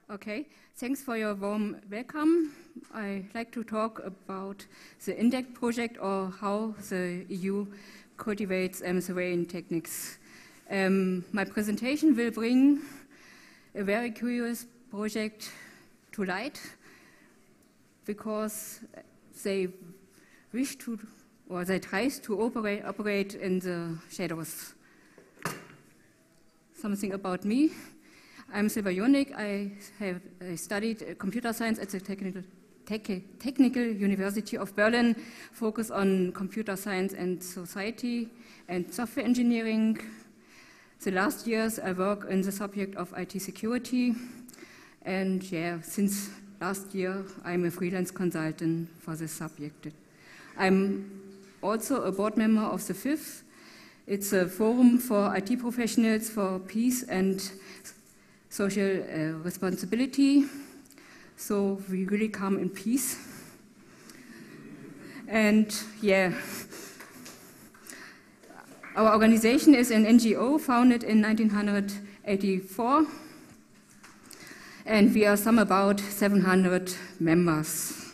Okay, thanks for your warm welcome. I'd like to talk about the INDECT project, or how the EU cultivates surveying techniques. My presentation will bring a very curious project to light, because they wish to, or they try to operate in the shadows. Something about me. I'm Silva Jonik. I studied computer science at the Technical University of Berlin, focus on computer science and society and software engineering. The last years I work in the subject of IT security, and since last year I'm a freelance consultant for this subject. I'm also a board member of the FIF. It's a forum for IT professionals for peace and social responsibility, so we really come in peace. And our organization is an NGO founded in 1984, and we are some about 700 members.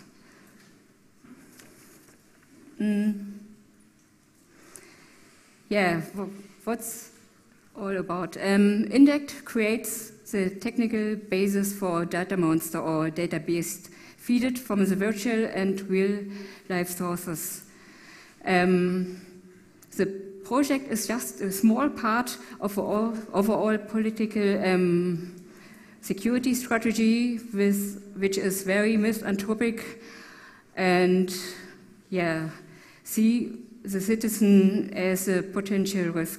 What's all about? INDECT creates the technical basis for DataMonster, or database feeded from the virtual and real-life sources. The project is just a small part of overall political security strategy, which is very misanthropic, and see the citizen as a potential risk.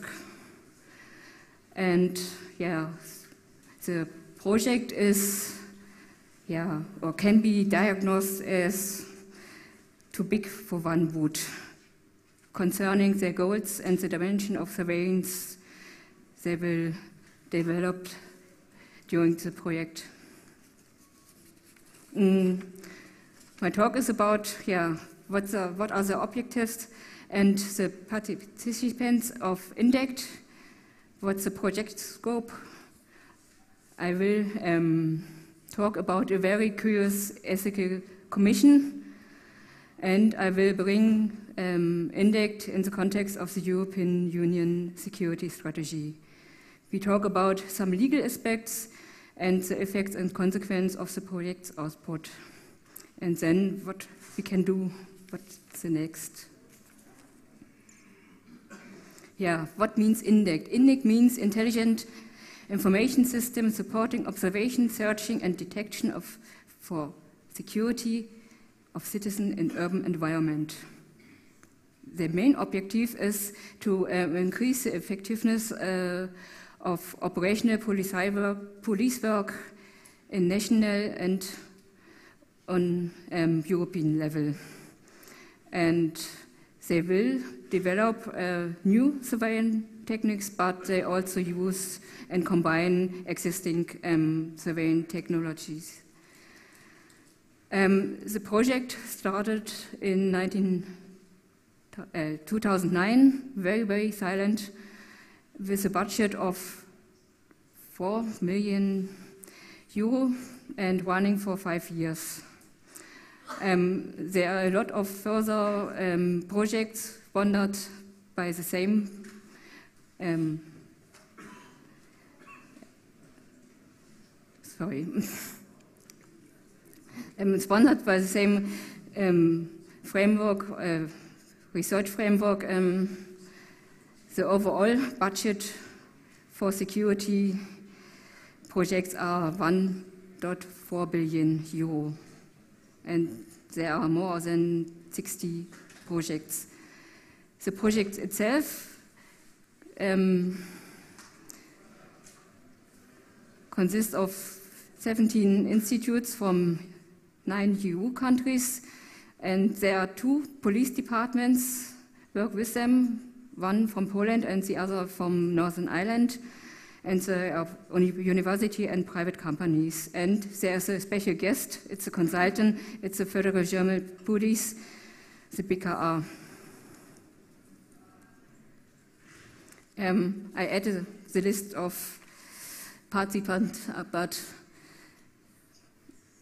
And the project is, or can be diagnosed as too big for one boot, concerning the goals and the dimension of surveillance they will develop during the project. My talk is about, what are the objectives and the participants of INDECT, what's the project scope. I will talk about a very curious ethical commission, and I will bring INDECT in the context of the European Union security strategy. We talk about some legal aspects and the effects and consequences of the project's output, and then what we can do, what's the next. What means INDECT? INDECT means Intelligent Information System supporting observation, searching, and detection for security of citizens in urban environment. The main objective is to increase the effectiveness of operational police work in national and on European level. And they will develop new surveillance techniques, but they also use and combine existing surveillance technologies. The project started in 2009, very silent, with a budget of 4 million euro and running for 5 years. There are a lot of further projects funded by the same sponsored by the same framework, research framework. The overall budget for security projects are 1.4 billion euro, and there are more than 60 projects. The project itself consists of 17 institutes from 9 EU countries, and there are 2 police departments work with them, one from Poland and the other from Northern Ireland, and there are university and private companies. And there's a special guest, it's a consultant, it's the Federal German Police, the BKA. I added the list of participants, but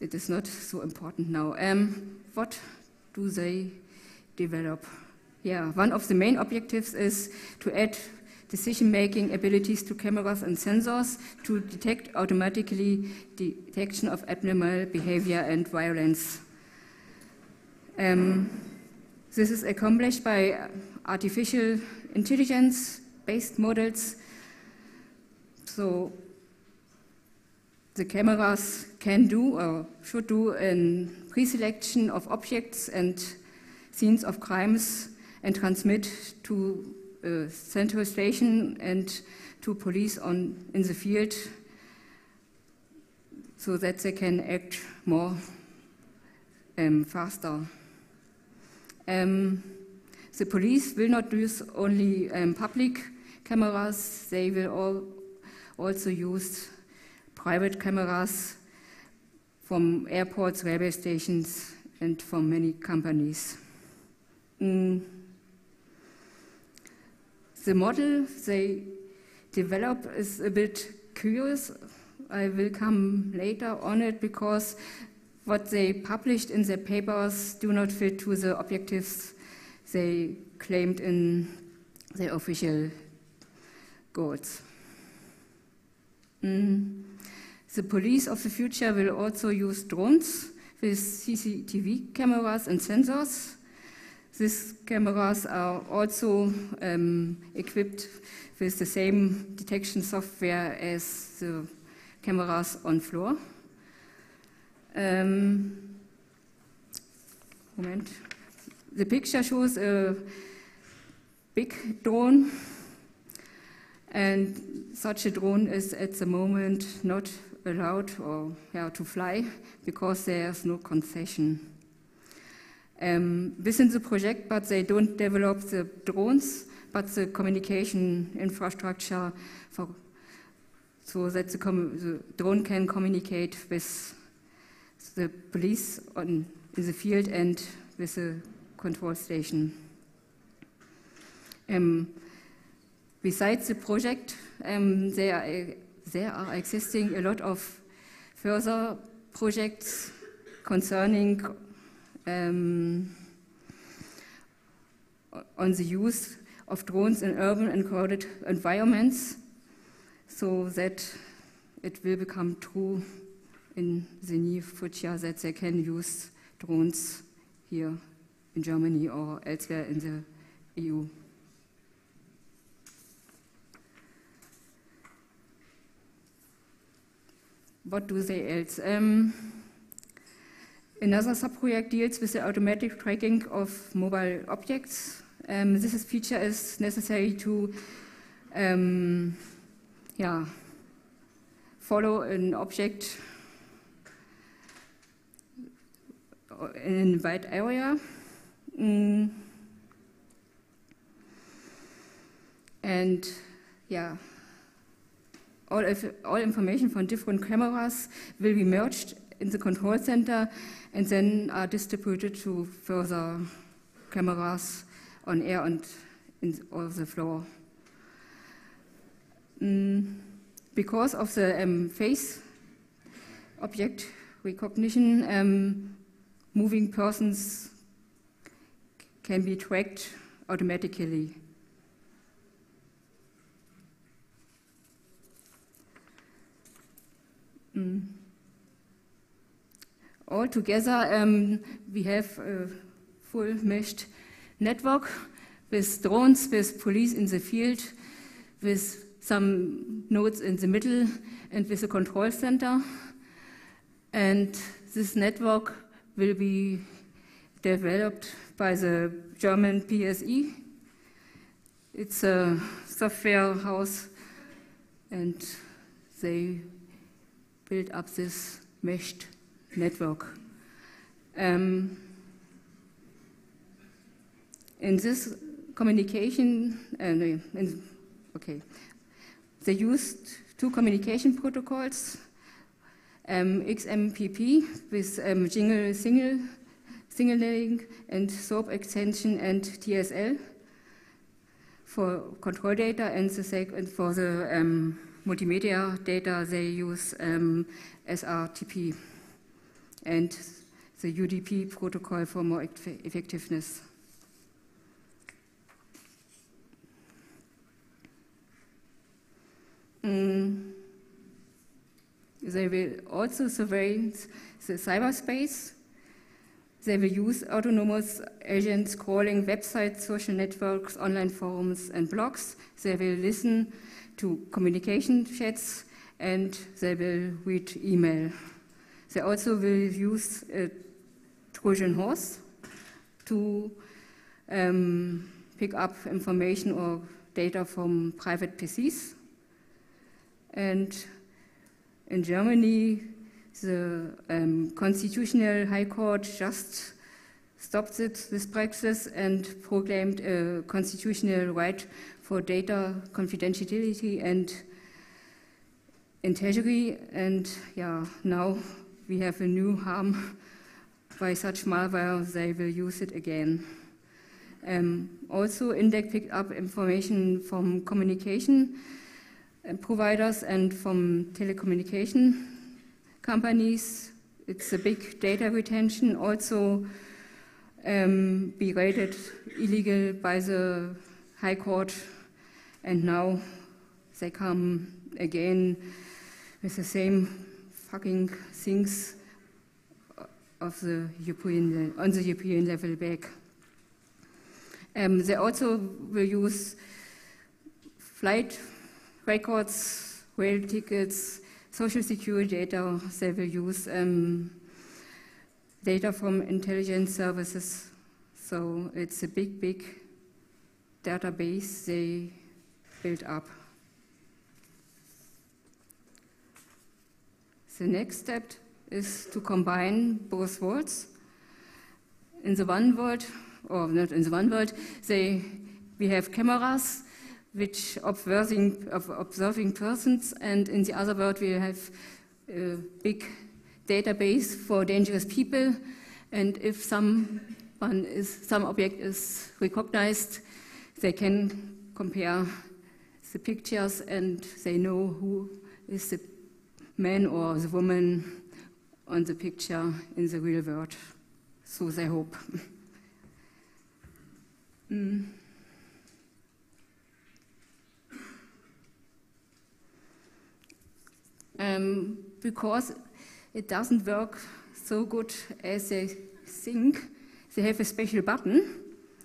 it is not so important now. What do they develop? Yeah, one of the main objectives is to add decision-making abilities to cameras and sensors to detect automatically detection of abnormal behavior and violence. This is accomplished by artificial intelligence-based models. So the cameras can do or should do a pre-selection of objects and scenes of crimes and transmit to a central station and to police in the field so that they can act more faster. The police will not use only public cameras, they will also use private cameras from airports, railway stations, and from many companies. The model they develop is a bit curious. I will come later on it because what they published in their papers do not fit to the objectives they claimed in their official goals. The police of the future will also use drones with CCTV cameras and sensors. These cameras are also equipped with the same detection software as the cameras on floor. Moment. The picture shows a big drone, and such a drone is at the moment not allowed to fly because there's no concession. Within the project, but they don't develop the drones, but the communication infrastructure so that the drone can communicate with the police in the field and with the control station. Besides the project, there are existing a lot of further projects concerning on the use of drones in urban and crowded environments so that it will become true in the near future that they can use drones here in Germany or elsewhere in the EU. What do they else? Another subproject deals with the automatic tracking of mobile objects. This feature is necessary to follow an object in a wide area. And yeah, all information from different cameras will be merged in the control center and then are distributed to further cameras on air and on the floor. Because of the face object recognition, moving persons can be tracked automatically. Altogether, we have a full meshed network with drones, with police in the field, with some nodes in the middle, and with a control center. And this network will be developed by the German PSE. It's a software house, and they build up this meshed network. In this communication, they used two communication protocols, XMPP with jingle signaling and SOAP extension and TSL for control data, and for the multimedia data they use SRTP. and the UDP protocol for more effectiveness. They will also surveil the cyberspace. They will use autonomous agents crawling websites, social networks, online forums, and blogs. They will listen to communication chats, and they will read email. They also will use a Trojan horse to pick up information or data from private PCs. And in Germany, the Constitutional High Court just stopped this practice and proclaimed a constitutional right for data confidentiality and integrity. And yeah, now we have a new harm by such malware. They will use it again. Also, INDEC picked up information from communication providers and from telecommunication companies. It's a big data retention, also be rated illegal by the High Court, and now they come again with the same fucking things on the European level back. They also will use flight records, rail tickets, social security data. They will use data from intelligence services. So it's a big, big database they built up. The next step is to combine both worlds. In the one world, or not in the one world, we have cameras which observing persons, and in the other world we have a big database for dangerous people, and if some object is recognized, they can compare the pictures and they know who is the man or the woman on the picture in the real world. So they hope. Because it doesn't work so good as they think, they have a special button.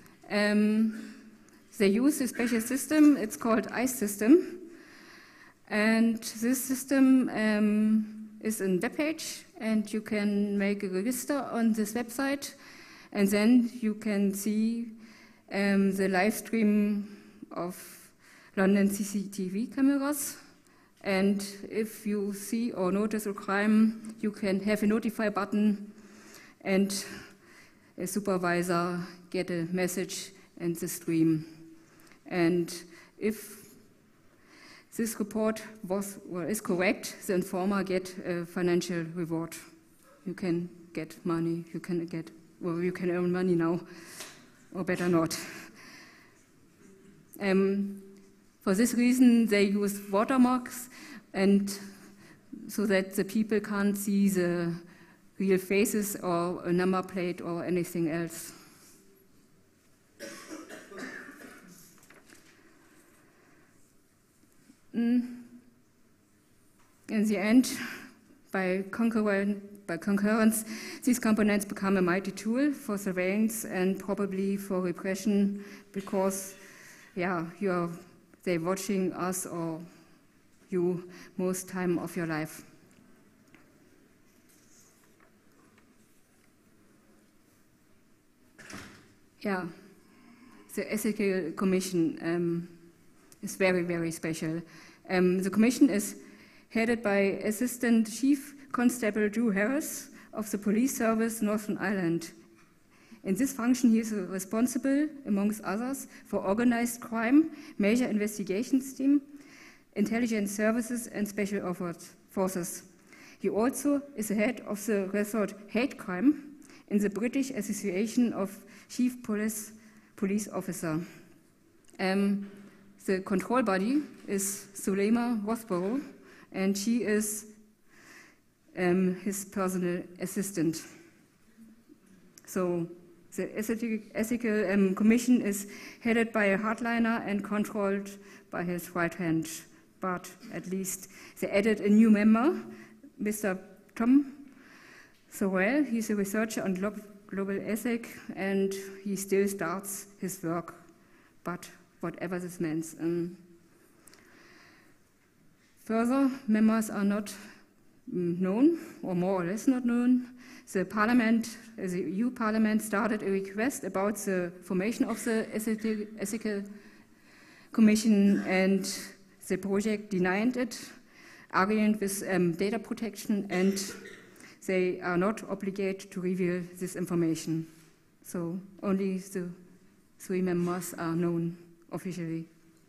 They use a special system, it's called ICE system. And this system is a web page, and you can make a register on this website, and then you can see the live stream of London CCTV cameras. And if you see or notice a crime, you can have a notify button, and a supervisor get a message and the stream. And if this report is correct, the informer get a financial reward. You can get money, you can earn money now, or better not. For this reason, they use watermarks, and so that the people can't see the real faces or a number plate or anything else. In the end, by concurrence, these components become a mighty tool for surveillance and probably for repression, because, yeah, they're watching us or you most time of your life. Yeah, the Ethical Commission is very, very special. The commission is headed by Assistant Chief Constable Drew Harris of the Police Service Northern Ireland. In this function, he is responsible, amongst others, for organized crime, major investigations team, intelligence services, and special forces. He also is the head of the resort Hate Crime in the British Association of Chief Police Officers. The control body is Suleima Rothborough, and she is his personal assistant. So the ethical commission is headed by a hardliner and controlled by his right hand, but at least they added a new member, Mr. Tom Sorrell. He's a researcher on global ethics, and he still starts his work, but whatever this means. Further, members are not known, or more or less not known. The Parliament, the EU Parliament, started a request about the formation of the ethical commission, and the project denied it, arguing with data protection, and they are not obligated to reveal this information. So only the 3 members are known officially.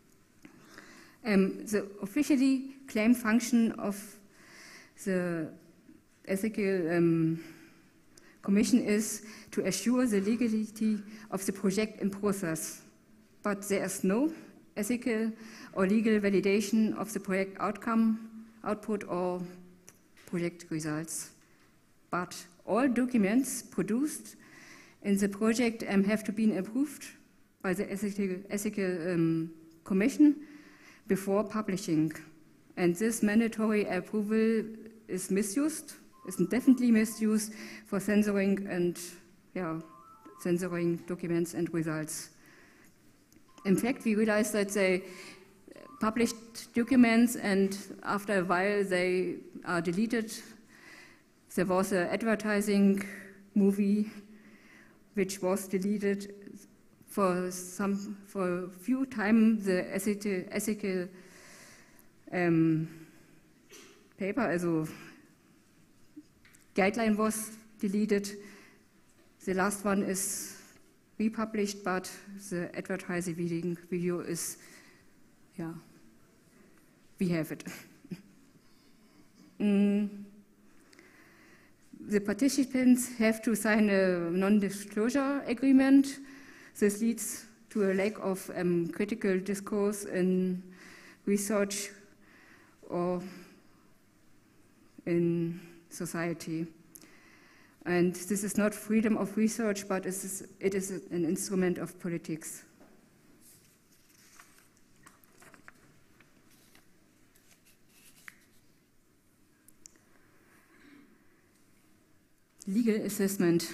The officially claimed function of the ethical commission is to assure the legality of the project in process, but there is no ethical or legal validation of the project output or project results. But all documents produced in the project have to be approved by the ethical commission before publishing. And this mandatory approval is misused, is definitely misused for censoring and censoring documents and results. In fact, we realized that they published documents and after a while they are deleted. There was an advertising movie which was deleted for a few times. The ethical paper, also guideline, was deleted. The last one is republished, but the advertising video is, we have it. The participants have to sign a non-disclosure agreement. This leads to a lack of critical discourse in research or in society. And this is not freedom of research, but it is an instrument of politics. Legal assessment.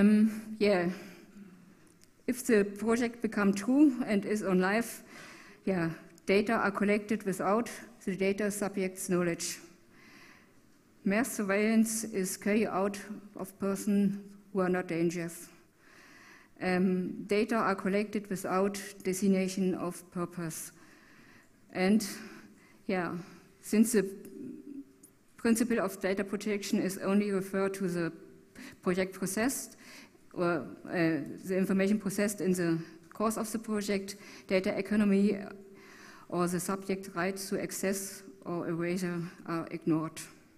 If the project becomes true and is on live, data are collected without the data subject's knowledge. Mass surveillance is carried out of persons who are not dangerous. Data are collected without designation of purpose. And since the principle of data protection is only referred to the project processed, or the information processed in the course of the project, data economy or the subject rights to access or erasure are ignored.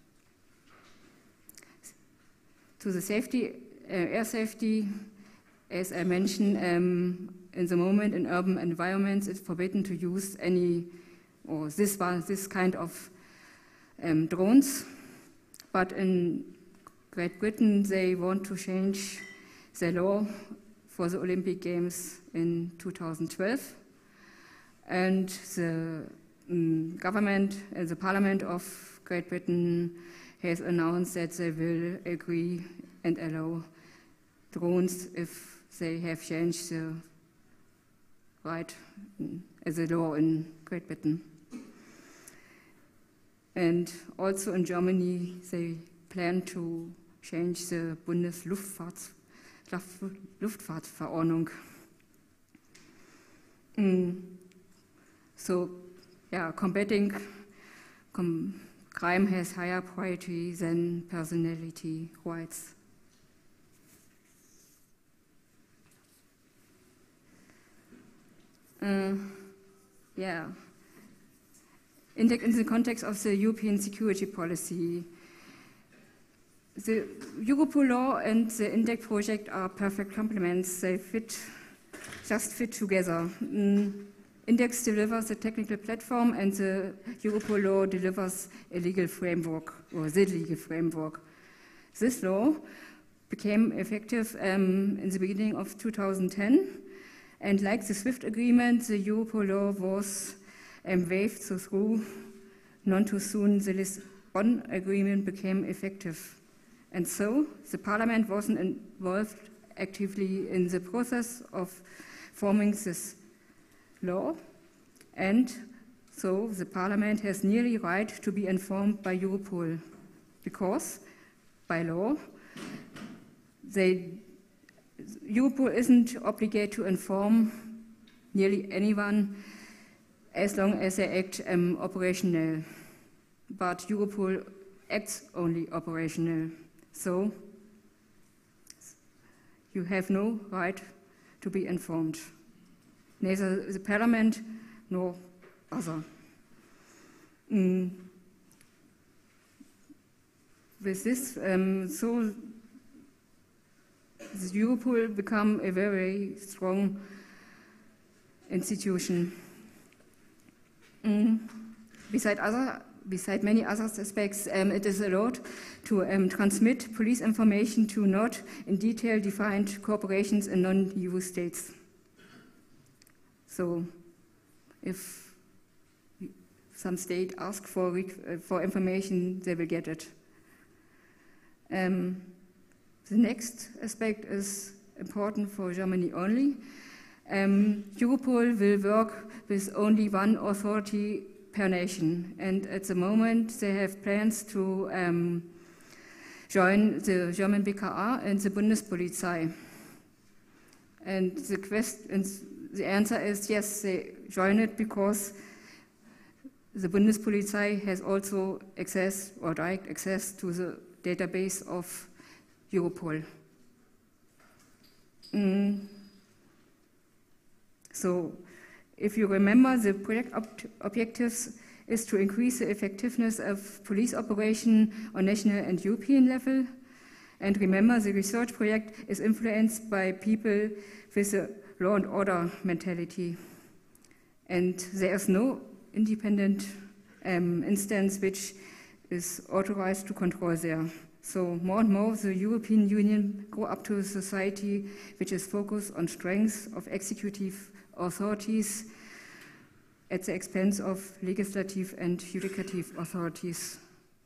To the safety, air safety, as I mentioned, in the moment in urban environments, it's forbidden to use any, or this kind of drones. But in Great Britain, they want to change the law for the Olympic Games in 2012. And the government, the Parliament of Great Britain has announced that they will agree and allow drones if they have changed the right as a law in Great Britain. And also in Germany, they plan to change the Bundesluftfahrtverordnung. So, combating crime has higher priority than personality rights. In the context of the European security policy, the Europol law and the INDEC project are perfect complements. They just fit together. Index delivers the technical platform and the Europol law delivers a legal framework, or the legal framework. This law became effective in the beginning of 2010, and like the SWIFT agreement, the Europol law was waived, so through not too soon the Lisbon agreement became effective. And so the Parliament wasn't involved actively in the process of forming this law, and so the Parliament has nearly right to be informed by Europol, because by law, Europol isn't obligated to inform nearly anyone as long as they act operational, but Europol acts only operational, so you have no right to be informed, neither the Parliament nor other. With this, so the Europol become a very strong institution. Beside many other aspects, it is allowed to transmit police information to not in detail defined corporations in non-EU states. So if some state asks for information, they will get it. The next aspect is important for Germany only. Europol will work with only one authority per nation, and at the moment they have plans to join the German BKA and the Bundespolizei. And the answer is yes, they join it because the Bundespolizei has also access or direct access to the database of Europol. So, if you remember, the project objectives is to increase the effectiveness of police operation on national and European level. And remember, the research project is influenced by people with a law and order mentality. And there is no independent instance which is authorized to control there. So more and more the European Union grow up to a society which is focused on strengths of executive authorities at the expense of legislative and judicative authorities.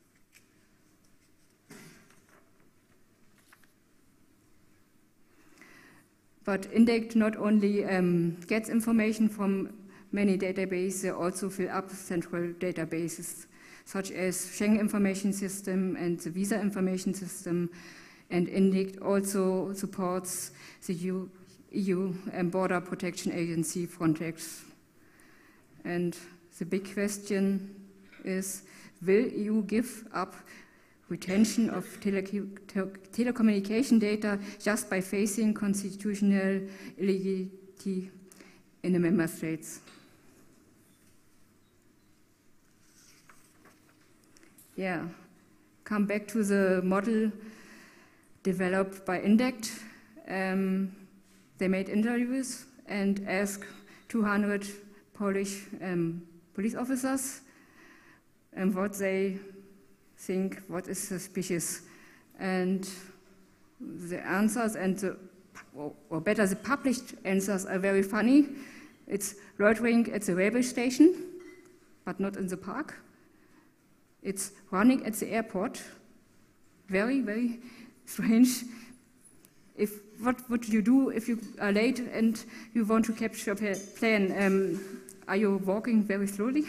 But INDECT not only gets information from many databases, they also fill up central databases, such as Schengen Information System and the Visa Information System, and INDECT also supports the EU Border Protection Agency, Frontex. And the big question is, will EU give up retention of telecommunication data just by facing constitutional illegality in the member states? Yeah, come back to the model developed by INDECT. They made interviews and asked 200 Polish police officers what they think, what is suspicious. And the answers, or better, the published answers are very funny. It's loitering at the railway station, but not in the park. It's running at the airport. Very, very strange. What would you do if you are late and you want to catch your plane? Are you walking very slowly?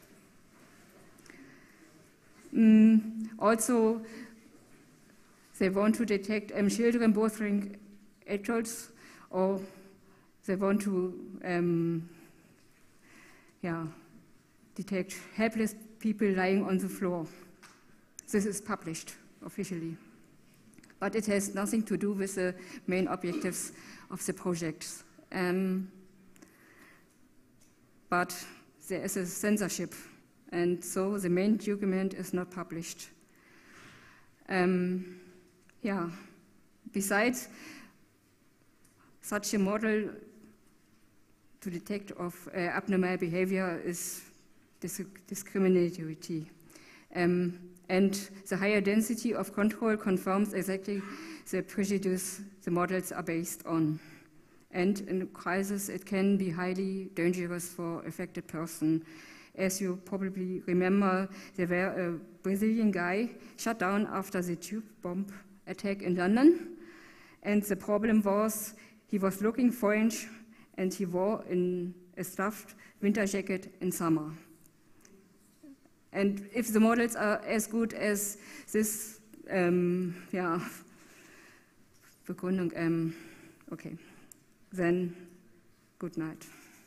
Also, they want to detect children bothering adults, or they want to detect helpless people lying on the floor. This is published officially. But it has nothing to do with the main objectives of the projects. But there is a censorship, and so the main document is not published. Besides such a model to detect of abnormal behavior is discriminatory. And the higher density of control confirms exactly the prejudice the models are based on. And in a crisis, it can be highly dangerous for affected person. As you probably remember, there were a Brazilian guy shot down after the tube bomb attack in London. And the problem was he was looking foreign and he wore in a stuffed winter jacket in summer. And if the models are as good as this, Begründung, okay, then good night.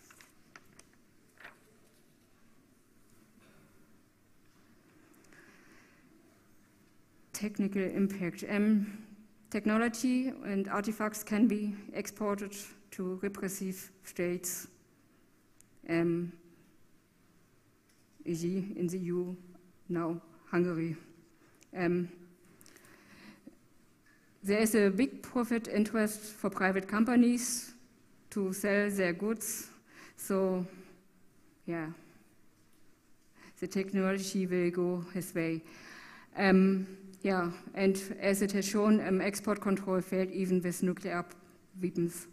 Technical impact. Technology and artifacts can be exported to repressive states, e.g. in the EU, now Hungary. There is a big profit interest for private companies to sell their goods, so yeah, the technology will go his way. And as it has shown, export control failed even with nuclear weapons.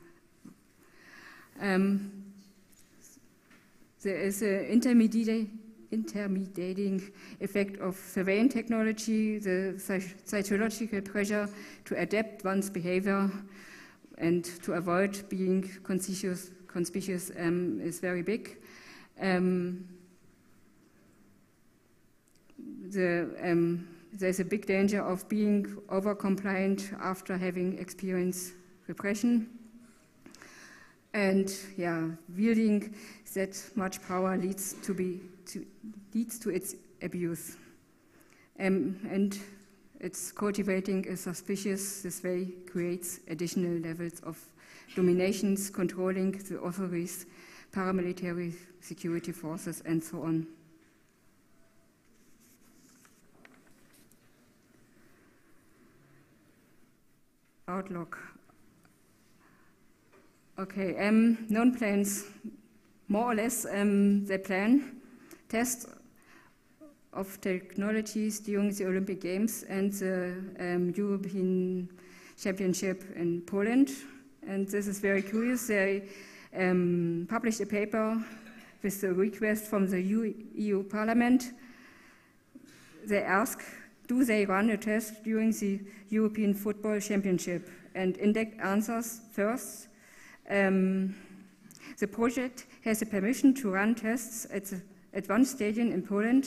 There is an intermediating effect of surveillance technology, the psychological pressure to adapt one's behavior and to avoid being conspicuous is very big. There's a big danger of being over-compliant after having experienced repression. And wielding that much power leads to its abuse. And it's cultivating a suspicious, this way creates additional levels of dominations, controlling the authorities, paramilitary security forces, and so on. Outlook. Okay, known plans, more or less, they plan tests of technologies during the Olympic Games and the European Championship in Poland. And this is very curious. They published a paper with a request from the EU Parliament. They ask, do they run a test during the European Football Championship? And INDEC answers first. The project has the permission to run tests at one stadium in Poland,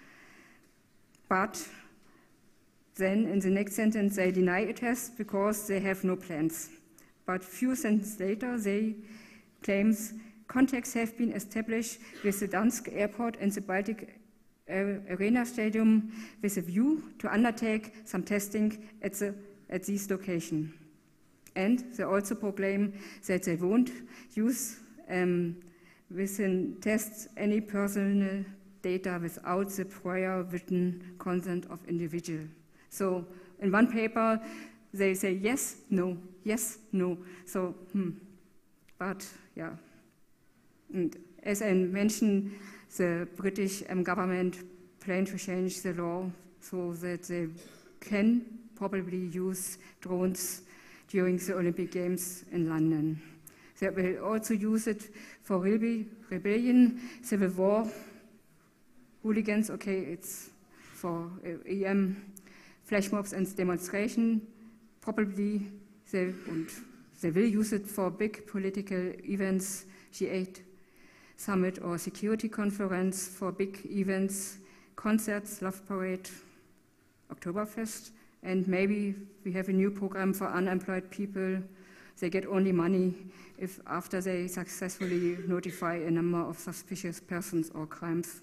but then in the next sentence they deny a test because they have no plans. But few sentences later they claim contacts have been established with the Dansk airport and the Baltic Arena Stadium with a view to undertake some testing at this location. And they also proclaim that they won't use within tests any personal data without the prior written consent of individual. So in one paper they say yes, no, yes, no. So, but yeah. And as I mentioned, the British government plan to change the law so that they can probably use drones during the Olympic Games in London. They will also use it for rebellion, civil war, hooligans, okay, it's for EM, flash mobs and demonstration. Probably they will use it for big political events, G8 summit or security conference, for big events, concerts, Love Parade, Oktoberfest, and maybe we have a new program for unemployed people. They get only money if after they successfully notify a number of suspicious persons or crimes.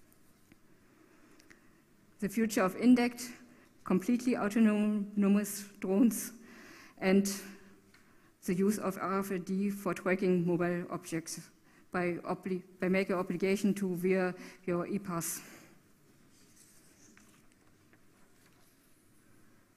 The future of INDEC, completely autonomous drones, and the use of RFID for tracking mobile objects by making an obligation to wear your e-pass.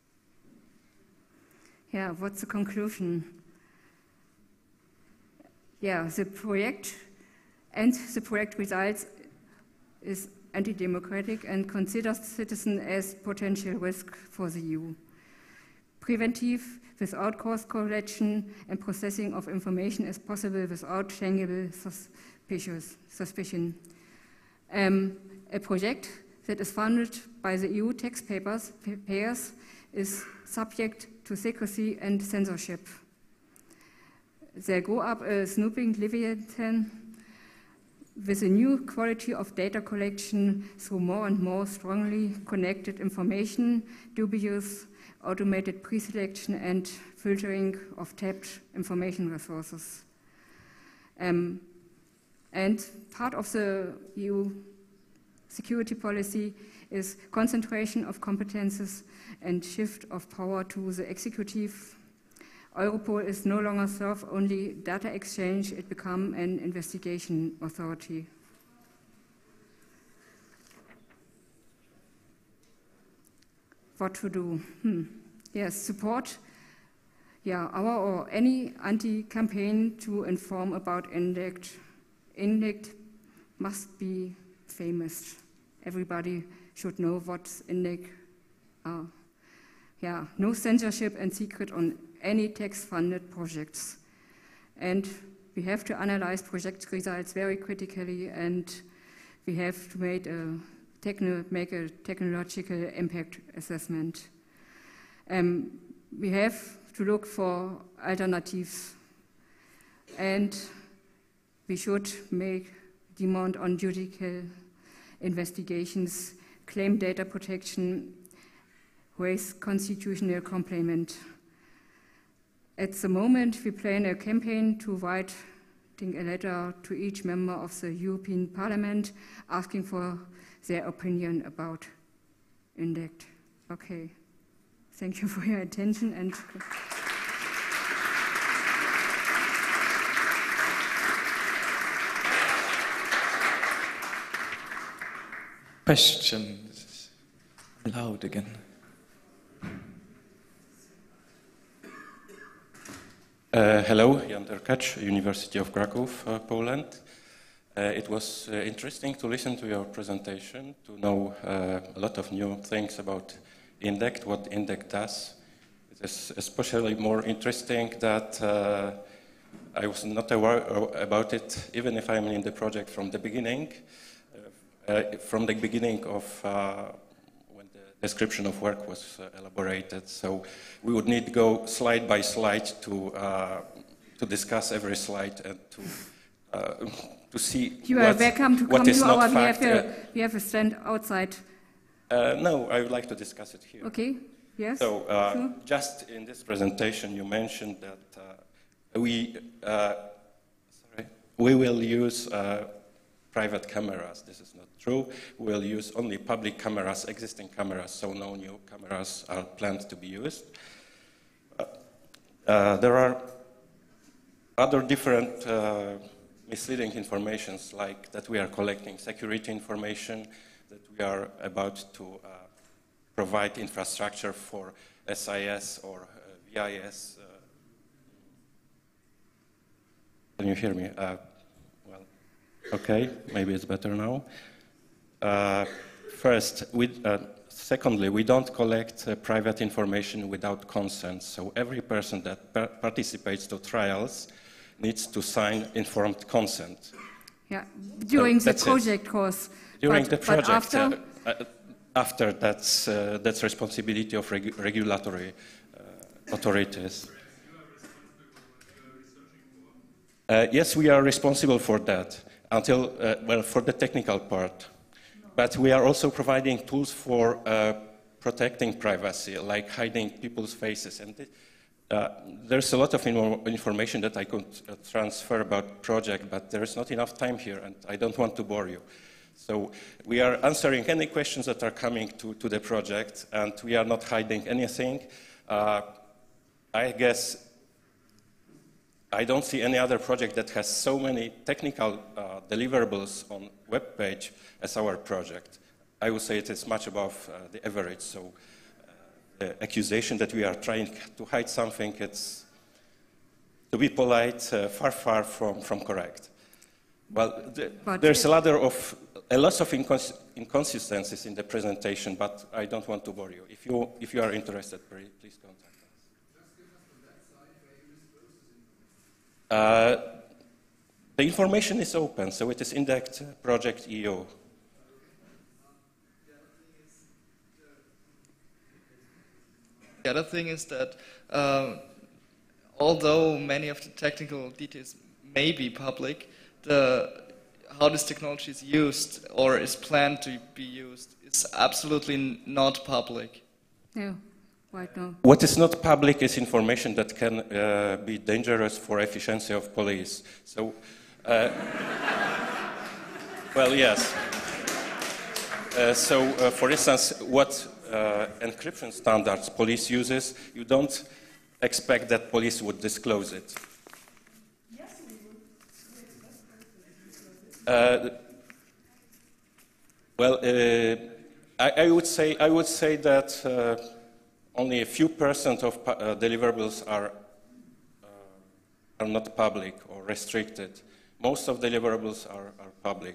Yeah, what's the conclusion? the project results is anti-democratic and considers citizens as potential risk for the EU. Preventive, without coarse collection and processing of information is possible without changeable suspicion. A project that is funded by the EU taxpayers is subject to secrecy and censorship. There grew up a snooping Leviathan with a new quality of data collection through more and more strongly connected information, dubious automated pre-selection and filtering of tapped information resources. And part of the EU security policy is concentration of competences and shift of power to the executive. Europol is no longer serve only data exchange, it become an investigation authority. What to do? Yes, support our or any anti-campaign to inform about INDECT. INDECT must be famous. Everybody should know what INDECT are. No censorship and secret on any tax-funded projects. And we have to analyze project results very critically, and we have to make a technological impact assessment. We have to look for alternatives, and we should make demand on judicial investigations, claim data protection, raise constitutional complaint. At the moment, we plan a campaign to write a letter to each member of the European Parliament asking for their opinion about INDECT. Okay, thank you for your attention. And questions? Loud again. Hello, Jan Derkacz, University of Krakow, Poland. It was interesting to listen to your presentation, to know a lot of new things about INDECT, what INDECT does. It is especially more interesting that I was not aware about it, even if I'm in the project from the beginning of when the description of work was elaborated. So we would need to go slide by slide to discuss every slide and to see you are welcome to come to our fact. We have a stand outside. No, I would like to discuss it here. Okay, yes. So sure. just in this presentation you mentioned that we will use private cameras. This is not true. We will use only public cameras, existing cameras, so no new cameras are planned to be used. There are other different misleading informations, like that we are collecting security information, that we are about to provide infrastructure for SIS or VIS. Can you hear me? Well, okay, maybe it's better now. Secondly, we don't collect private information without consent. So every person that participates to trials needs to sign informed consent. Yeah, during the project course. During the project, after that's responsibility of regulatory authorities. Yes, we are responsible for that until for the technical part. But we are also providing tools for protecting privacy, like hiding people's faces. And there's a lot of information that I could transfer about project, but there is not enough time here, and I don't want to bore you. So we are answering any questions that are coming to the project, and we are not hiding anything. I guess I don't see any other project that has so many technical deliverables on web page as our project. I would say it is much above the average. So the accusation that we are trying to hide something, to be polite, far from correct. Well, But there's a lot of inconsistencies in the presentation, but I don't want to bore you. If you are interested, please contact us. The information is open, so it is indexed project EU. The other thing is that although many of the technical details may be public, how this technology is used or is planned to be used is absolutely not public. No, right now. What is not public is information that can be dangerous for efficiency of police. So, well, yes. For instance, what encryption standards police uses, you don't expect that police would disclose it. I would say that only a few percent of deliverables are not public or restricted. Most of deliverables are public.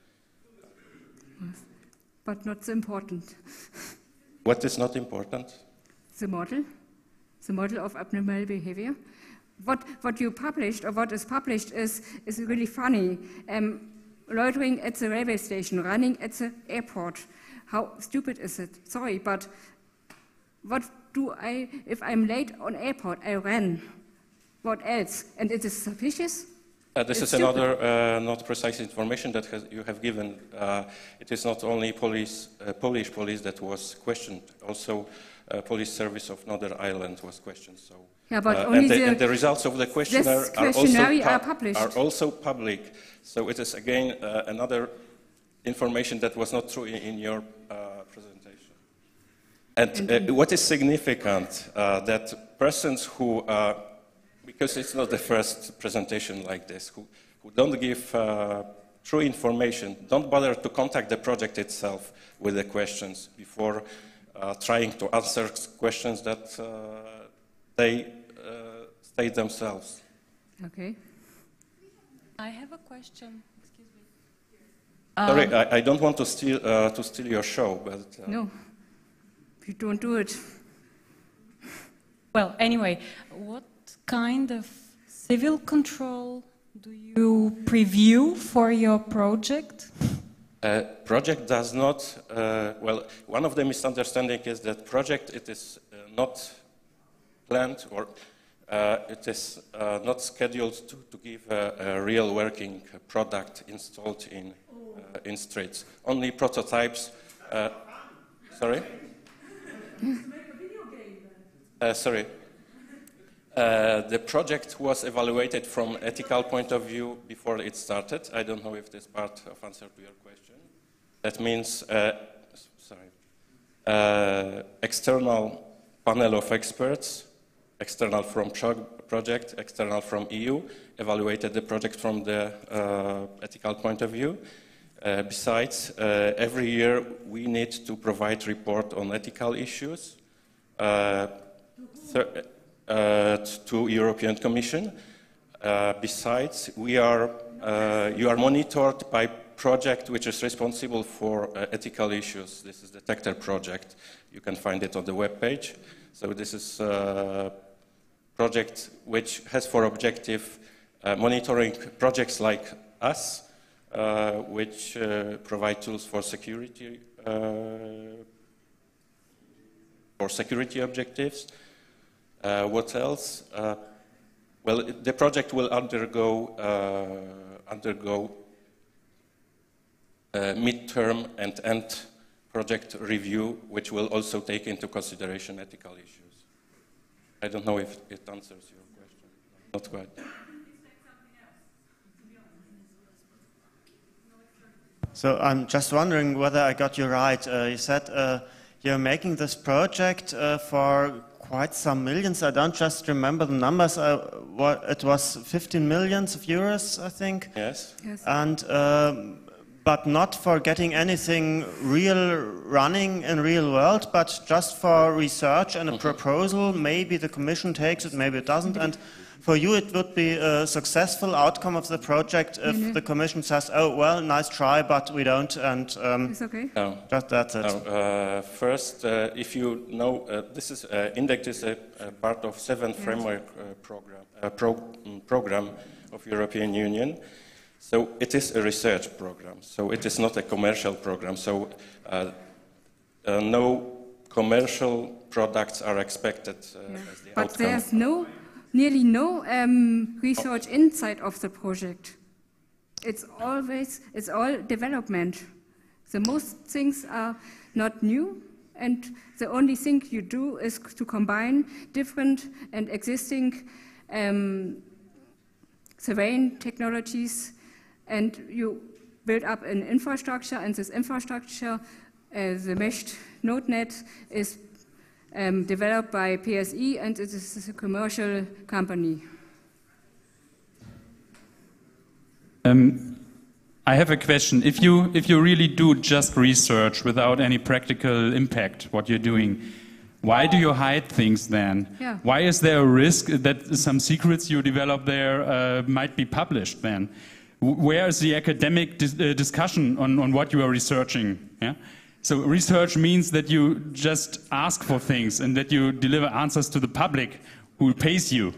But not so important. What is not important? The model of abnormal behavior. What you published, or what is published, is really funny. Loitering at the railway station, running at the airport. How stupid is it? Sorry, but what do I, if I'm late on airport, I ran. What else? And it is suspicious? This is stupid. another not precise information that you have given. It is not only Polish police that was questioned, also police service of Northern Ireland was questioned. So, yeah, but only and the results of the questionnaire are also public. So it is again another information that was not true in your presentation. And what is significant that persons who because it's not the first presentation like this, who don't give true information, don't bother to contact the project itself with the questions before trying to answer questions that they state themselves. Okay. I have a question. Excuse me. Sorry, I don't want to steal your show, but No, you don't do it. Well, anyway, what kind of civil control do you preview for your project? Project does not, well, one of the misunderstandings is that project, it is not planned or it is not scheduled to give a real working product installed in streets. Only prototypes. Sorry? Sorry. The project was evaluated from ethical point of view before it started. I don't know if this part of answer to your question. That means, external panel of experts, external from project, external from EU, evaluated the project from the ethical point of view. Besides, every year we need to provide report on ethical issues to European Commission. Besides, you are monitored by project which is responsible for ethical issues. This is the Tector project. You can find it on the web page. So this is a project which has for objective monitoring projects like us, which provide tools for security objectives. What else? Well, the project will undergo midterm and end project review, which will also take into consideration ethical issues. I don't know if it answers your question. Not quite. So I'm just wondering whether I got you right. You said you're making this project for quite some millions. I don't just remember the numbers. It was 15 millions of euros, I think. Yes. And but not for getting anything real running in real world, but just for research and a proposal. Maybe the Commission takes it, maybe it doesn't. And for you it would be a successful outcome of the project if the Commission says, oh, well, nice try, but we don't, and It's okay? No. that's it. No. First, if you know, this is INDECT is a part of 7th framework program of European Union. So it is a research program. So it is not a commercial program. So no commercial products are expected as the But outcome. there's nearly no research inside of the project. It's all development. The most things are not new, and the only thing you do is to combine different and existing surveying technologies, and you build up an infrastructure, and this infrastructure, the meshed node net, is developed by PSE, and it is a commercial company. I have a question. If you really do just research without any practical impact, what you're doing, why do you hide things then? Yeah. Why is there a risk that some secrets you develop there might be published then? Where is the academic discussion on what you are researching? Yeah? So research means that you just ask for things and that you deliver answers to the public who pays you.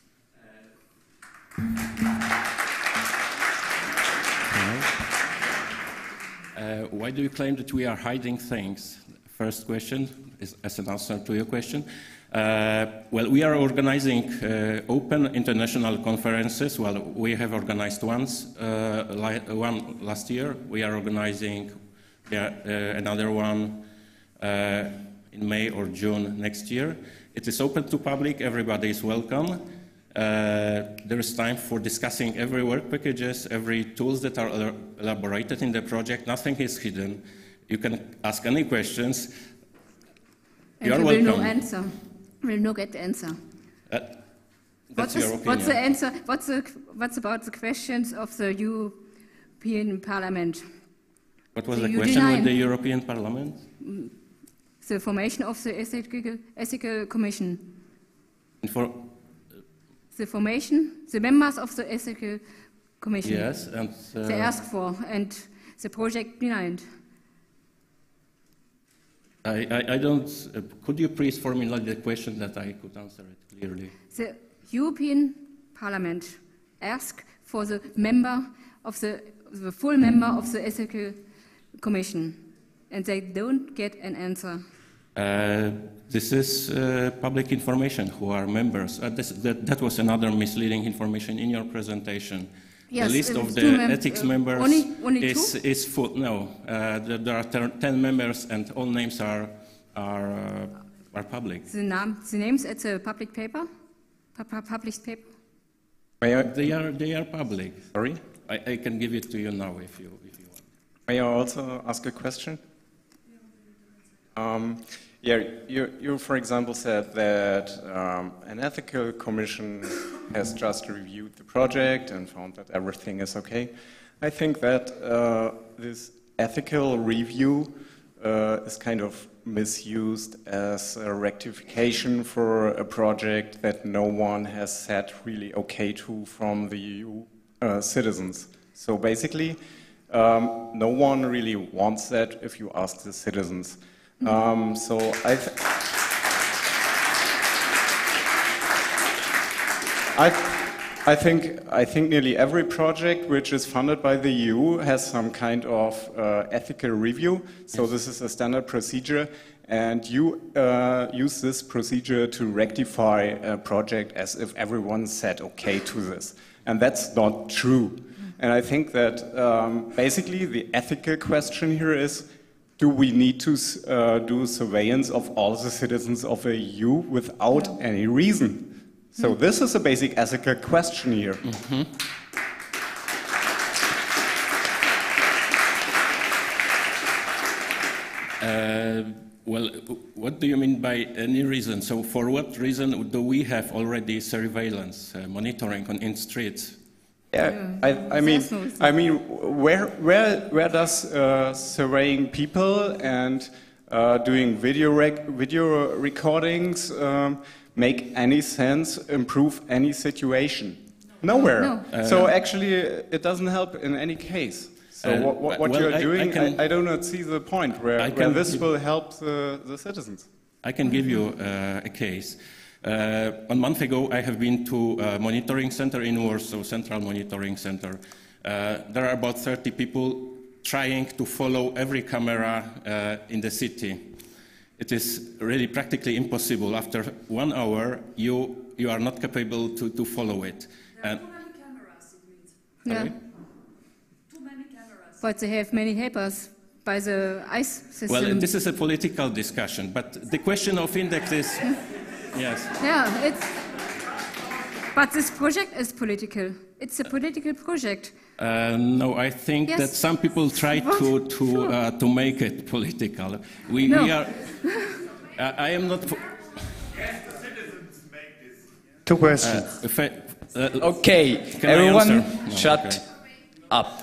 Why do you claim that we are hiding things? First question, is as an answer to your question. Well, we are organizing open international conferences. Well, we have organized one last year. We are organizing another one in May or June next year. It is open to public. Everybody is welcome. There is time for discussing every work packages, every tools that are elaborated in the project. Nothing is hidden. You can ask any questions. And you are you welcome. will no answer. Will no get the answer. That's your opinion. What's the answer? What's about the questions of the European Parliament? What was So the you question deny- with the European Parliament? The formation of the ethical commission. And for, The formation, the members of the ethical commission. yes, and They asked for, and the project denied. I don't. Could you please formulate the question that I could answer it clearly? The European Parliament asked for the member of the full member of the ethical commission, and they don't get an answer. This is public information who are members. That was another misleading information in your presentation. Yes, the list it of was the two ethics members only is full. No, there are 10 members, and all names are public. The names at the public paper, published paper. They are public. Sorry? I can give it to you now if you want. May I also ask a question? Yeah, you, for example, said that an ethical commission has just reviewed the project and found that everything is okay. I think that this ethical review is kind of misused as a rectification for a project that no one has said really okay to from the EU citizens. So basically, no one really wants that if you ask the citizens. So I think nearly every project which is funded by the EU has some kind of ethical review. So this is a standard procedure, and you use this procedure to rectify a project as if everyone said okay to this, and that's not true. And I think that basically the ethical question here is, do we need to do surveillance of all the citizens of the EU without any reason? So this is a basic ethical question here. Mm-hmm. Well, what do you mean by any reason? So for what reason do we have already surveillance, monitoring in streets? Yeah, I mean, where does surveying people and doing video recordings, make any sense, improve any situation. Nowhere. No. So actually, it doesn't help in any case. So what well, you're doing, I do not see the point where this will help the citizens. I can give you a case. 1 month ago, I have been to a monitoring center in Warsaw, Central Monitoring Center. There are about 30 people trying to follow every camera in the city. It is really practically impossible. After 1 hour, you are not capable to follow it. There are too many cameras, it means. Yeah. Too many cameras. But they have many helpers by the ICE system. Well, this is a political discussion, but the question of index is, yes. Yeah, but this project is political. It's a political project. No, I think Yes. that some people try to make it political. We are. I am not. Two questions. Okay, Can I everyone answer? No, shut okay. up.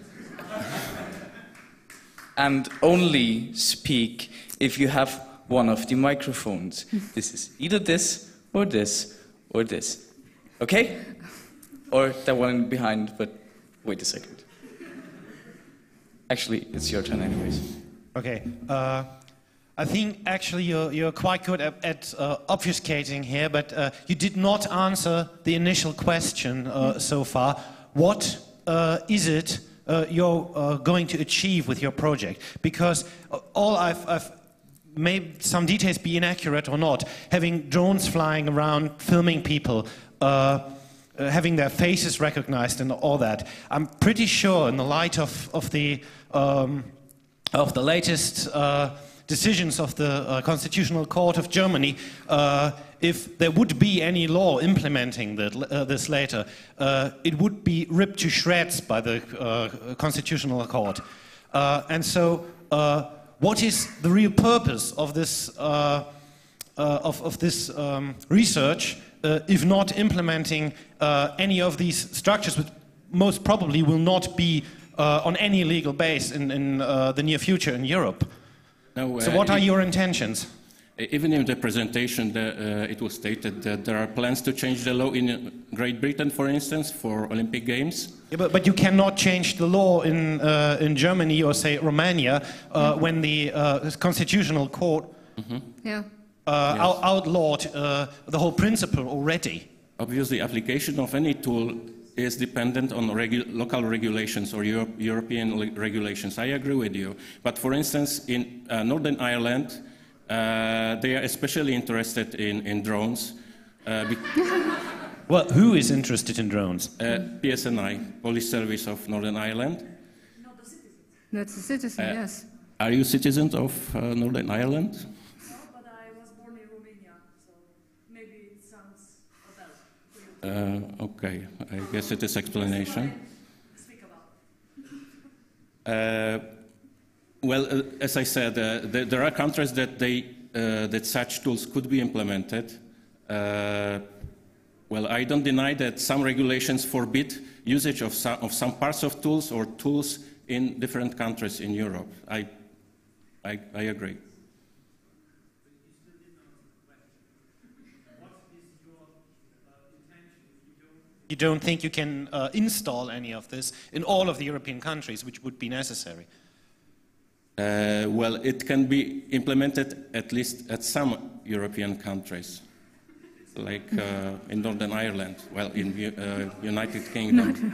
And only speak if you have one of the microphones. This is either this or this or this. Okay? Or that one behind, but wait a second. Actually, it's your turn anyways. Okay. I think actually you're quite good at obfuscating here, but you did not answer the initial question so far. What is it you're going to achieve with your project? Because all I've made some details be inaccurate or not. Having drones flying around, filming people, having their faces recognized and all that. I'm pretty sure in the light of the latest decisions of the Constitutional Court of Germany, if there would be any law implementing this later, it would be ripped to shreds by the Constitutional Court. And so, what is the real purpose of this research, if not implementing any of these structures, which most probably will not be on any legal base in the near future in Europe? No, So what are your intentions? Even in the presentation, it was stated that there are plans to change the law in Great Britain, for instance, for Olympic Games. Yeah, but you cannot change the law in Germany or, say, Romania when the Constitutional Court Yeah. outlawed the whole principle already. Obviously, application of any tool is dependent on local regulations or European regulations. I agree with you. But for instance, in Northern Ireland, they are especially interested in drones. Well, who is interested in drones? PSNI, Police Service of Northern Ireland. Not the citizens. That's a citizen, yes. Are you citizens of Northern Ireland? No, but I was born in Romania, so maybe it sounds a bell for you. Okay, I guess it is explanation. Speak about. Well, as I said, there are countries that such tools could be implemented. Well, I don't deny that some regulations forbid usage of some parts of tools or tools in different countries in Europe. I agree. You don't think you can install any of this in all of the European countries, which would be necessary? Well, it can be implemented at least at some European countries, like in Northern Ireland, well, in United Kingdom.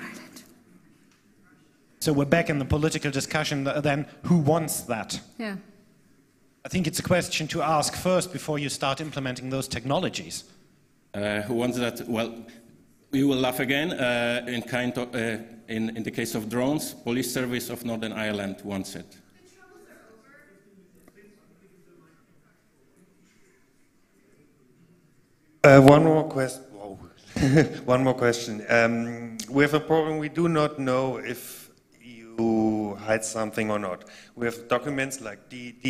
So we're back in the political discussion then, who wants that? Yeah. I think it's a question to ask first before you start implementing those technologies. Who wants that? Well, we will laugh again. In the case of drones, Police Service of Northern Ireland wants it. One more question. One more question. We have a problem. We do not know if you hide something or not. We have documents like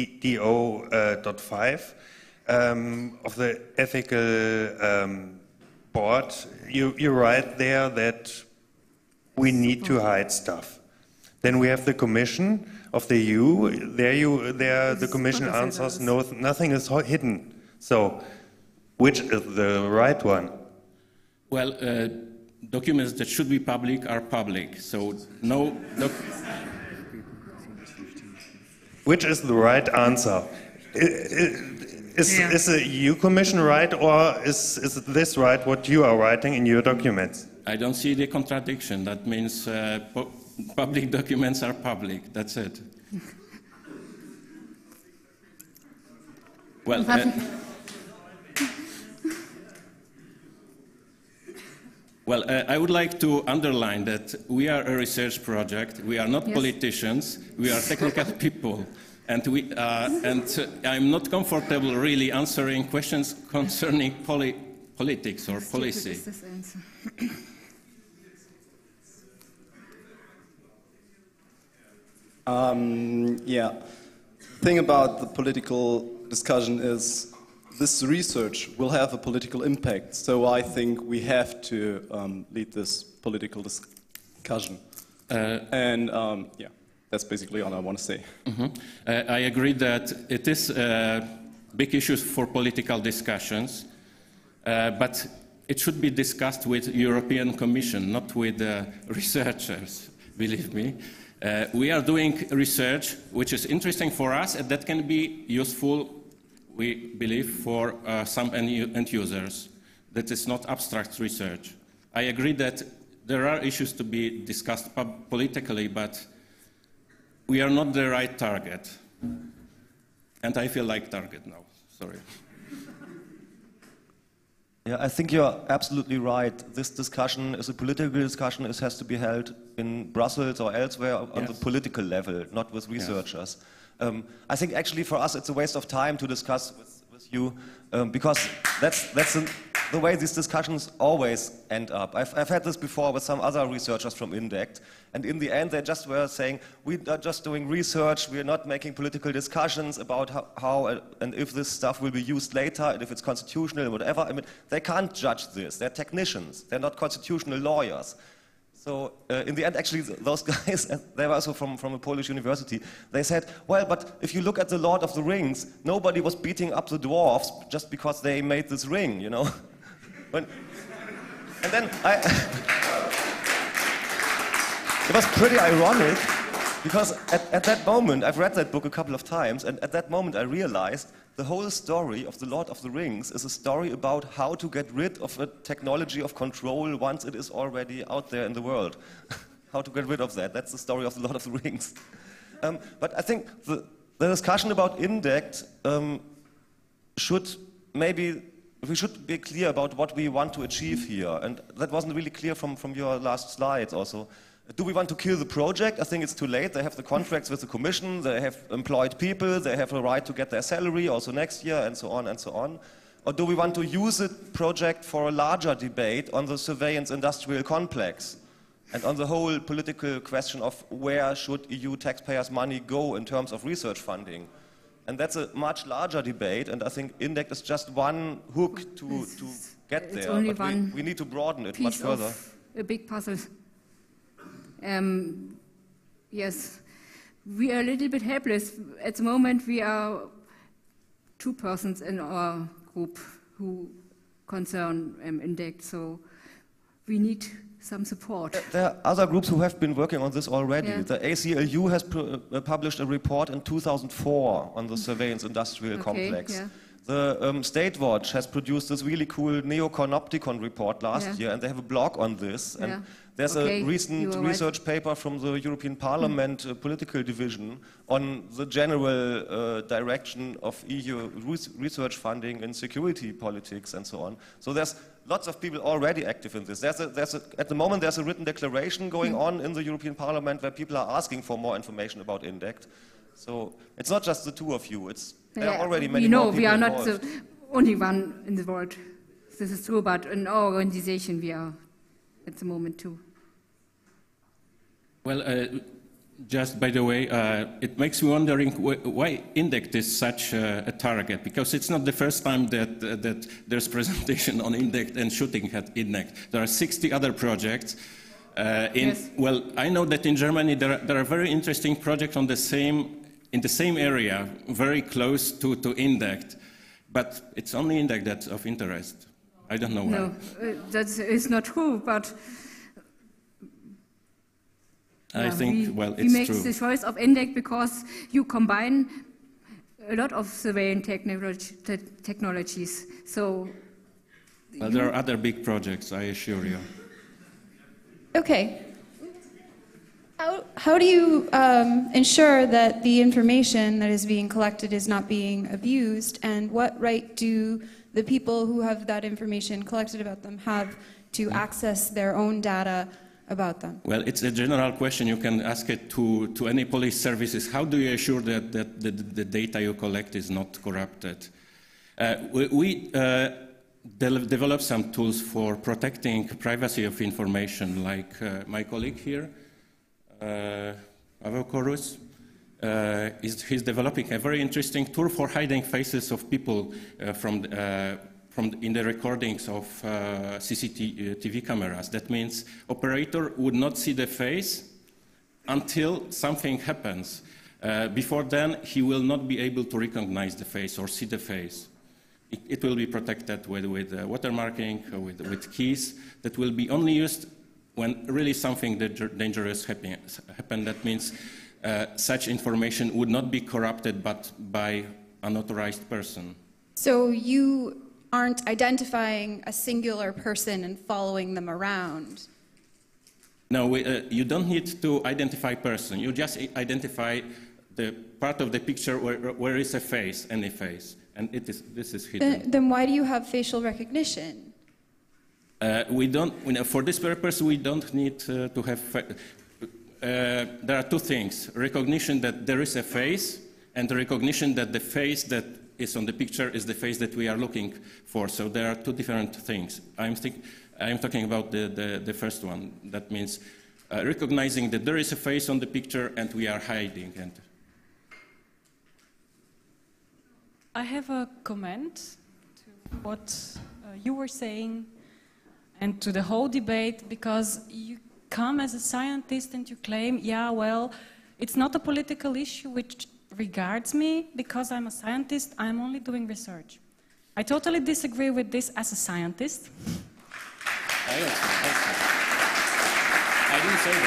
DO.5 of the ethical board. You write there that we need to hide stuff. Then we have the Commission of the EU. There the Commission answers no, nothing is hidden. So Which is the right one? Well, documents that should be public are public, so no... Which is the right answer? Is the EU Commission right, or is this right, what you are writing in your documents? I don't see the contradiction. That means public documents are public. That's it. Well, I would like to underline that we are a research project. We are not politicians. We are technical people. And I'm not comfortable really answering questions concerning politics or policy. Yeah. The thing about the political discussion is this research will have a political impact. So I think we have to lead this political discussion. Yeah. That's basically all I want to say. I agree that it is big issues for political discussions, but it should be discussed with European Commission, not with researchers, believe me. We are doing research which is interesting for us and that can be useful, we believe, for some end users. That is not abstract research. I agree that there are issues to be discussed politically, but we are not the right target. And I feel like target now, sorry. Yeah, I think you're absolutely right. This discussion is a political discussion. It has to be held in Brussels or elsewhere on the political level, not with researchers. I think actually for us it's a waste of time to discuss with you because that's the way these discussions always end up. I've had this before with some other researchers from INDECT, and in the end they just were saying, we are just doing research, we are not making political discussions about how and if this stuff will be used later, and if it's constitutional, whatever. I mean, they can't judge this. They're technicians. They're not constitutional lawyers. So in the end, actually, those guys, they were also from a Polish university, they said, well, but if you look at the Lord of the Rings, nobody was beating up the dwarves just because they made this ring, you know? And then it was pretty ironic, because at that moment, I've read that book a couple of times, and at that moment I realized the whole story of the Lord of the Rings is a story about how to get rid of a technology of control once it is already out there in the world. How to get rid of that. That's the story of the Lord of the Rings. But I think the discussion about INDECT we should be clear about what we want to achieve here. And that wasn't really clear from your last slides also. Do we want to kill the project? I think it's too late. They have the contracts with the Commission, they have employed people, they have a right to get their salary also next year, and so on and so on. Or do we want to use the project for a larger debate on the surveillance industrial complex and on the whole political question of where should EU taxpayers' money go in terms of research funding? And that's a much larger debate, and I think INDECT is just one hook to get there. Only but one we need to broaden it much further. A big puzzle. Yes, we are a little bit helpless. At the moment, we are 2 persons in our group who concern INDECT, so we need some support. There are other groups who have been working on this already. Yeah. The ACLU has published a report in 2004 on the surveillance industrial complex. Yeah. The State Watch has produced this really cool Neocornopticon report last year, and they have a blog on this. And there's a recent research paper from the European Parliament political division on the general direction of EU research funding in security politics and so on. So there's lots of people already active in this. At the moment, there's a written declaration going on in the European Parliament where people are asking for more information about INDECT. So it's not just the two of you. There are already many more people we are involved. not the only one in the world. This is true, but in our organization we are at the moment too. Well, just by the way, it makes me wondering why INDECT is such a target, because it's not the first time that there's presentation on INDECT and shooting at INDECT. There are 60 other projects. Well, I know that in Germany there are very interesting projects in the same area, very close to INDECT. But it's only index that's of interest. I don't know why. No, that is not true, but I think, well, we it's make true. the choice of index because you combine a lot of surveillance technologies. So Well, there are other big projects, I assure you. Okay. How do you ensure that the information that is being collected is not being abused, and what right do the people who have that information collected about them have to access their own data about them? Well, it's a general question. You can ask it to any police services. How do you assure that the data you collect is not corrupted? We developed some tools for protecting privacy of information, like my colleague here, Avocorus, he's developing a very interesting tool for hiding faces of people in the recordings of CCTV cameras. That means operator would not see the face until something happens. Before then, he will not be able to recognize the face or see the face. It will be protected with watermarking, with keys that will be only used when really something dangerous happens. That means such information would not be corrupted but by an authorized person. So you aren't identifying a singular person and following them around? No, you don't need to identify person. You just identify the part of the picture where is a face, any face, and this is hidden. Then why do you have facial recognition? We don't. For this purpose, we don't need to have. There are two things: recognition that there is a face, and the recognition that the face that is on the picture is the face that we are looking for. So there are two different things. I'm talking about the first one. That means recognizing that there is a face on the picture and we are hiding. And I have a comment to what you were saying and to the whole debate, because you come as a scientist and you claim, yeah, well, it's not a political issue which regards me because I'm a scientist, I'm only doing research. I totally disagree with this as a scientist. I didn't say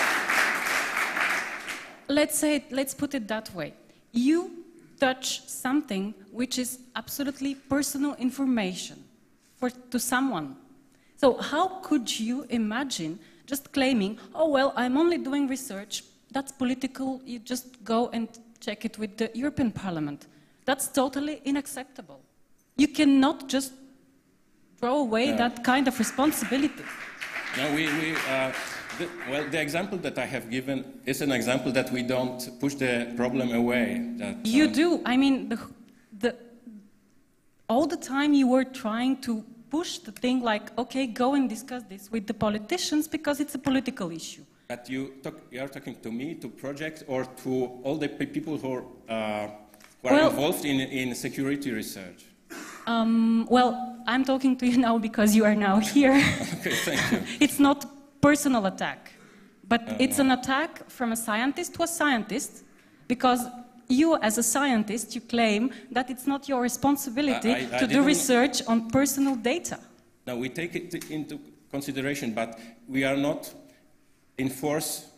that. Let's put it that way. You touch something which is absolutely personal information to someone. So how could you imagine just claiming, oh, well, I'm only doing research, that's political, you just go and check it with the European Parliament. That's totally unacceptable. You cannot just throw away that kind of responsibility. No, well, the example that I have given is an example that we don't push the problem away. You do. I mean, all the time you were trying to push the thing like, okay, go and discuss this with the politicians because it's a political issue. But you are talking to me, to projects, or to all the people who are involved in security research? Well, I'm talking to you now because you are now here. Okay, thank you. It's not personal attack, but it's an attack from a scientist to a scientist, because you, as a scientist, you claim that it's not your responsibility to do research on personal data. No, we take it into consideration, but we are not enforced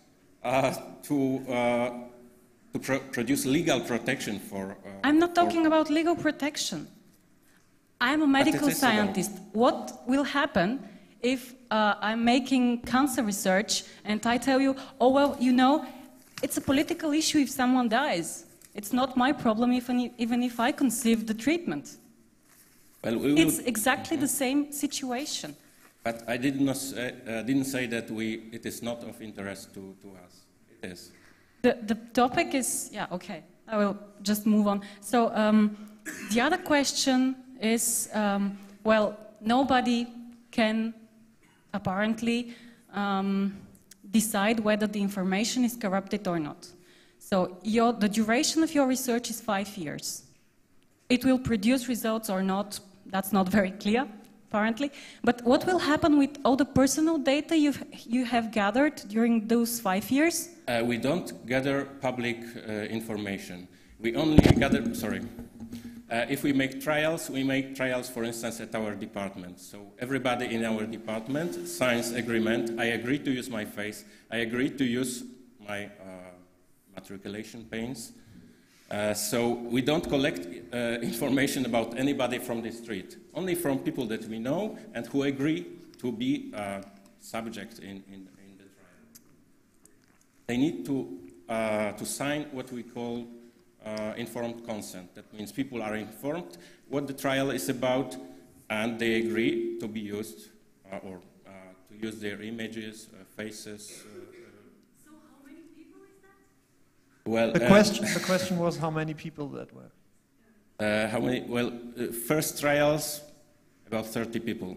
to produce legal protection for... I'm not talking about legal protection. I'm a medical scientist. What will happen if I'm making cancer research and I tell you, oh, well, you know, it's a political issue if someone dies. It's not my problem even if I conceive the treatment. Well, it's exactly the same situation. But I didn't say that it is not of interest to us. It is. The topic is, yeah, okay. I will just move on. So the other question is, well, nobody can apparently decide whether the information is corrupted or not. So the duration of your research is 5 years. It will produce results or not, that's not very clear, apparently. But what will happen with all the personal data you have gathered during those 5 years? We don't gather public information. We only gather, If we make trials, for instance, at our department. So everybody in our department signs agreement. I agree to use my face. I agree to use my matriculation pains. So we don't collect information about anybody from the street, only from people that we know and who agree to be subject in the trial. They need to sign what we call informed consent. That means people are informed what the trial is about, and they agree to be used or to use their images, faces. So how many people is that? Well, the question was how many people that were. How many? Well, first trials, about 30 people.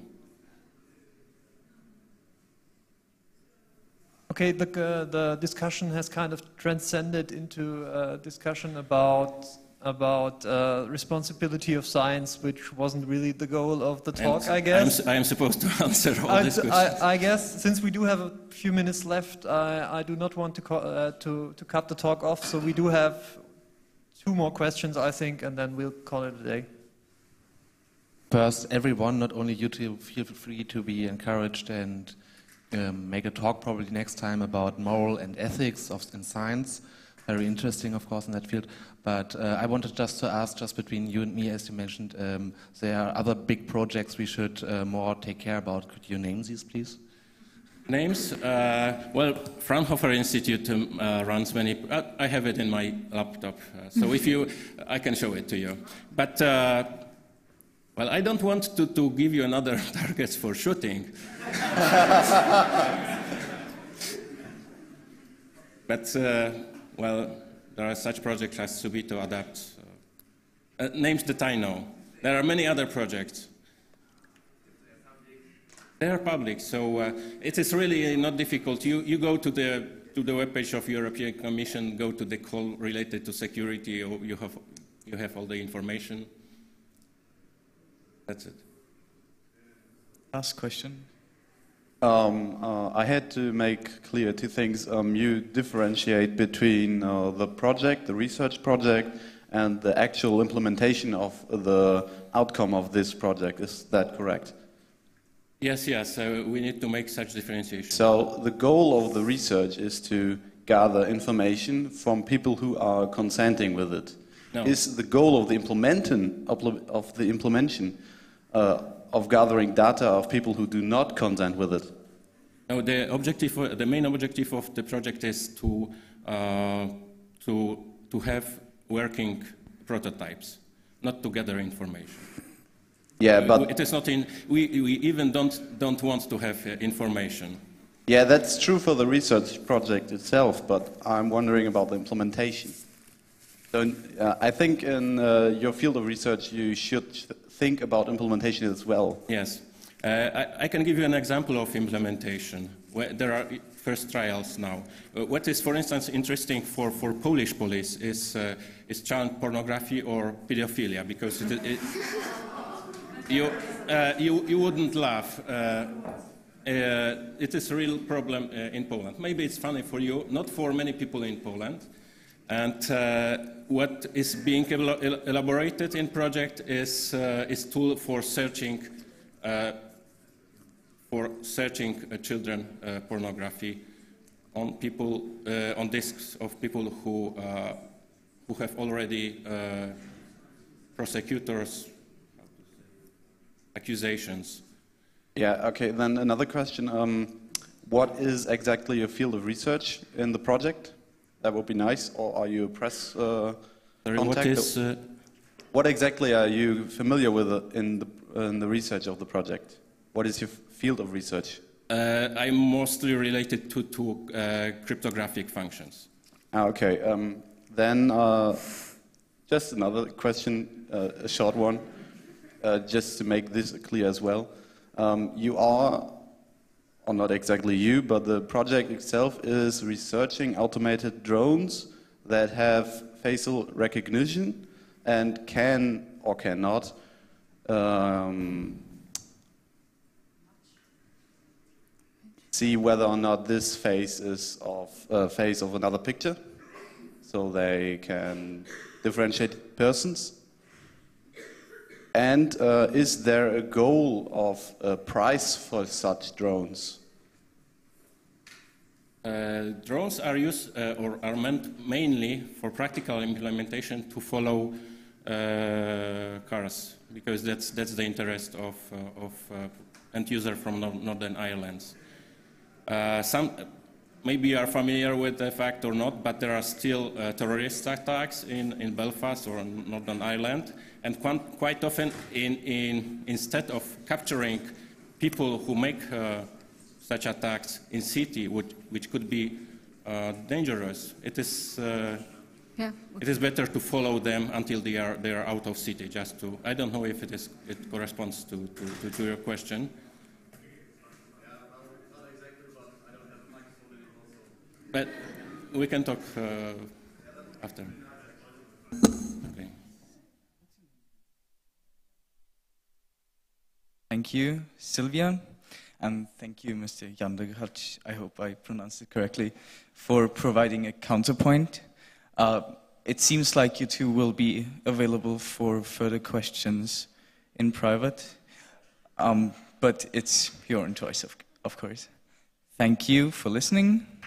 Okay, the discussion has kind of transcended into a discussion about responsibility of science, which wasn't really the goal of the talk, I guess. I am supposed to answer all these questions. I guess since we do have a few minutes left, I do not want to cut the talk off. So we do have 2 more questions, I think, and then we'll call it a day. First, everyone, not only you two, feel free to be encouraged and make a talk probably next time about moral and ethics in science. Very interesting, of course, in that field. But I wanted just to ask, just between you and me, as you mentioned, there are other big projects we should more take care about. Could you name these, please? Names? Well, Fraunhofer Institute runs many. I have it in my laptop, so if you, I can show it to you. But well, I don't want to give you another targets for shooting. But well, there are such projects as Subito Adapt. Names that I know. There are many other projects. They are public, so it is really not difficult. You go to the webpage of European Commission, go to the call related to security, or you have all the information. That's it. Last question. I had to make clear 2 things. You differentiate between the project, the research project, and the actual implementation of the outcome of this project. Is that correct? Yes, yes. We need to make such differentiation. So the goal of the research is to gather information from people who are consenting with it. No. Is the goal of the implementation of gathering data of people who do not consent with it? No, the main objective of the project is to have working prototypes, not to gather information. Yeah, but it is not in. We even don't want to have information. Yeah, that's true for the research project itself, but I'm wondering about the implementation. So I think in your field of research, you should think about implementation as well. Yes. I can give you an example of implementation. Where there are first trials now. What is, for instance, interesting for Polish police is child pornography or pedophilia, because you wouldn't laugh. It is a real problem in Poland. Maybe it's funny for you, not for many people in Poland. And what is being elaborated in project is tool for searching children pornography on people on disks of people who have already prosecutors accusations. Yeah. Okay. Then another question: what is exactly your field of research in the project? That would be nice. Or are you a press contact? What exactly are you familiar with in the research of the project? What is your field of research? I'm mostly related to cryptographic functions. Okay. Then just another question, a short one, just to make this clear as well. You are, or not exactly you, but the project itself is researching automated drones that have facial recognition and can or cannot see whether or not this face is of face of another picture, so they can differentiate persons. And is there a goal of a price for such drones? Drones are used or are meant mainly for practical implementation to follow cars, because that's the interest of end user from Northern Ireland. Some maybe you are familiar with the fact or not, but there are still terrorist attacks in Belfast or in Northern Ireland, and quite often instead of capturing people who make such attacks in city, which could be dangerous, it is better to follow them until they are out of city. Just to, I don't know if it corresponds to your question. But we can talk after. Okay. Thank you, Sylvia. And thank you, Mr. Jandegrach, I hope I pronounced it correctly, for providing a counterpoint. It seems like you two will be available for further questions in private, but it's your own choice, of course. Thank you for listening.